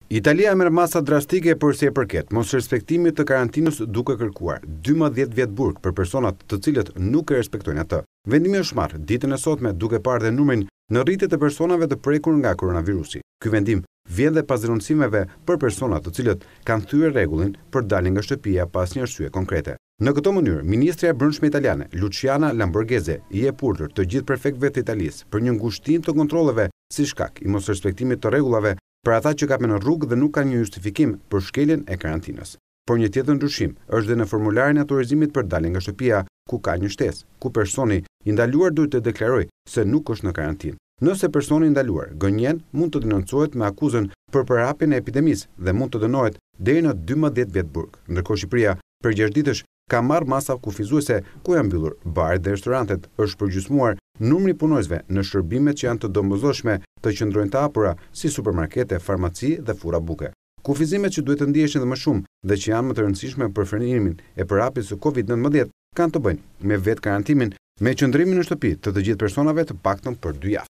Italia merr masa drastike për sa i përket mos respektimit të karantinës, duke kërkuar 12 vjet burg për personat të cilët nuk e respektojnë atë. Vendimi është marrë ditën e sotme duke parë dhe numrin në rritje të personave të prekur nga koronavirusi. Ky vendim vjen dhe pas denoncimeve për persona të cilët kanë thyer rregullin për daljen nga shtëpia pas një arsye konkrete. Në këtë mënyrë, ministrja e Brendshme italiane, Luciana Lamborghese, i jep urdhër të gjithë prefektëve të Italisë për një ngushtim të kontrolleve si shkak i mos respektimit të rregullave për ata që kapen në rrugë dhe nuk kanë një justifikim për shkeljen e karantinës. Por një tjetër ndryshim është dhe në formularin e autorizimit për daljen nga shtëpia, ku ka një shtesë, ku personi i ndaluar duhet të deklarojë se nuk është në karantinë. Nëse personi i ndaluar gënjen, mund të denoncohet me akuzën për përhapjen e epidemisë dhe mund të dënohet deri në 12 vjet burg. Ndërkohë Shqipëria për 6 ditësh ka marrë masa kufizuese ku janë mbyllur baret dhe restorantet, është përgjysmuar numri punojësve në shërbimet që janë të domosdoshme të qëndrojnë të hapura si supermarkete, farmaci dhe fura buke. Kufizimet që duhet të ndiheshin dhe më shumë dhe që janë më të rëndësishme për frenimin e përhapjes së COVID-19 kanë të bëjnë me vetë karantimin me qëndrimin në shtëpi të gjithë personave të paktën për 2 javë.